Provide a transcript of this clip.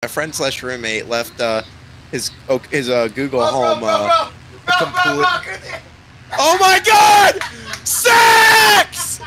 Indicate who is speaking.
Speaker 1: friend slash roommate left his Google Home complete. Oh my God! Sex!